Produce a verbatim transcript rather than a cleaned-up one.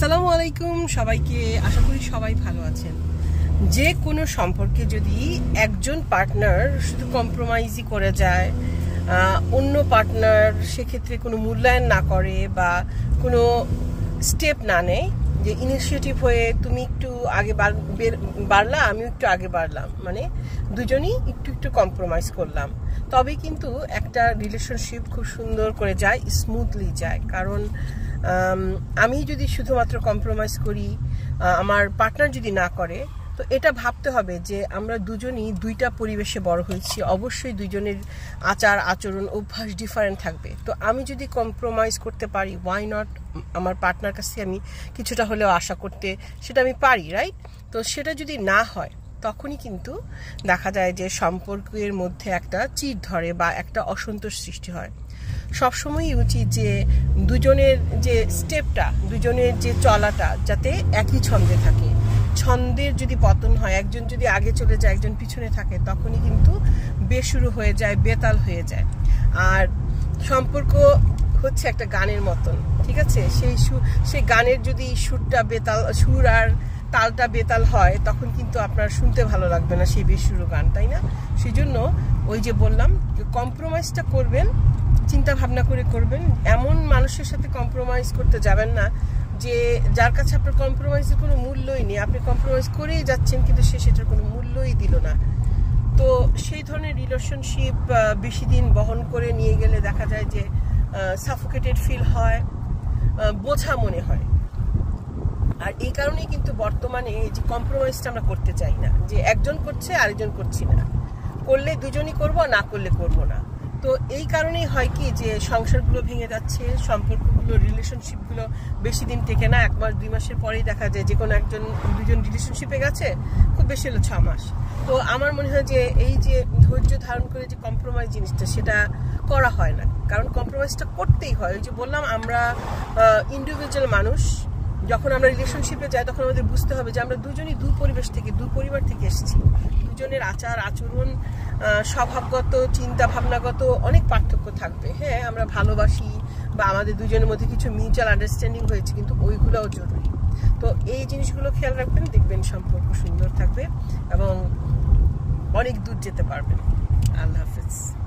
আসসালামু আলাইকুম সবাইকে। আশা করি সবাই ভালো আছেন। যে কোনো সম্পর্কে যদি একজন পার্টনার শুধু কম্প্রোমাইজই করে যায়, অন্য পার্টনার সেক্ষেত্রে কোনো মূল্যায়ন না করে বা কোনো স্টেপ না নেয়, যে ইনিশিয়েটিভ হয়ে তুমি একটু আগে বাড়লা আমিও একটু আগে বাড়লাম, মানে দুজনই একটু একটু কম্প্রোমাইজ করলাম, তবে কিন্তু একটা রিলেশনশিপ খুব সুন্দর করে যায়, স্মুথলি যায়। কারণ আমি যদি শুধুমাত্র কম্প্রোমাইজ করি, আমার পার্টনার যদি না করে, তো এটা ভাবতে হবে যে আমরা দুজনই দুইটা পরিবেশে বড় হয়েছি, অবশ্যই দুইজনের আচার আচরণ অভ্যাস ডিফারেন্ট থাকবে। তো আমি যদি কম্প্রোমাইজ করতে পারি, ওয়াই নট আমার পার্টনার কাছে আমি কিছুটা হলেও আশা করতে, সেটা আমি পারি, রাইট? তো সেটা যদি না হয়, তখনই কিন্তু দেখা যায় যে সম্পর্কের মধ্যে একটা চিড় ধরে বা একটা অসন্তোষ সৃষ্টি হয়। সবসময়ই উচিত যে দুজনের যে স্টেপটা, দুজনের যে চলাটা যাতে একই ছন্দে থাকে। ছন্দের যদি পতন হয়, একজন যদি আগে চলে যায় একজন পিছনে থাকে, তখনই কিন্তু বেসুরো হয়ে যায়, বেতাল হয়ে যায়। আর সম্পর্ক হচ্ছে একটা গানের মতন, ঠিক আছে? সেই সুর, সেই গানের যদি সুরটা বেতাল, সুর আর তালটা বেতাল হয়, তখন কিন্তু আপনার শুনতে ভালো লাগবে না সেই বেসুরো গান, তাই না? সেই জন্য ওই যে বললাম, কম্প্রোমাইজটা করবেন চিন্তা ভাবনা করে করবেন। এমন মানুষের সাথে কম্প্রোমাইজ করতে যাবেন না যে যার কাছে আপনার কম্প্রোমাইজের কোনো মূল্যই নেই, আপনি কম্প্রোমাইজ করেই যাচ্ছেন কিন্তু সে সেটার কোনো মূল্যই দিল না। তো সেই ধরনের রিলেশনশিপ বেশি দিন বহন করে নিয়ে গেলে দেখা যায় যে সাফোকেটেড ফিল হয়, বোঝা মনে হয়। আর এই কারণেই কিন্তু বর্তমানে এই যে কম্প্রোমাইজটা আমরা করতে চাই না, যে একজন করছে আরেকজন করছি না, করলে দুজনই করব, না করলে করব না। তো এই কারণেই হয় কি যে সংসারগুলো ভেঙে যাচ্ছে, সম্পর্কগুলো, রিলেশনশিপগুলো বেশি দিন টেকে না। এক মাস দুই মাসের পরেই দেখা যায় যে কোনো একজন দুজন রিলেশনশিপে গেছে, খুব বেশি হলো ছ মাস। তো আমার মনে হয় যে এই যে ধৈর্য ধারণ করে যে কম্প্রোমাইজ জিনিসটা, সেটা করা হয় না। কারণ কম্প্রোমাইজটা করতেই হয়। ওই যে বললাম, আমরা ইন্ডিভিজুয়াল মানুষ, যখন আমরা রিলেশনশিপে যাই তখন আমাদের বুঝতে হবে যে আমরা দুজনই দু পরিবেশ থেকে, দু পরিবার থেকে এসেছি। দুজনের আচার আচরণ, স্বভাবগত, চিন্তা ভাবনাগত অনেক পার্থক্য থাকবে। হ্যাঁ, আমরা ভালোবাসি বা আমাদের দুজনের মধ্যে কিছু মিউচুয়াল আন্ডারস্ট্যান্ডিং হয়েছে, কিন্তু ওইগুলোও জরুরি। তো এই জিনিসগুলো খেয়াল রাখবেন, দেখবেন সম্পর্ক সুন্দর থাকবে এবং অনেক দূর যেতে পারবেন। আল্লাহ হাফেজ।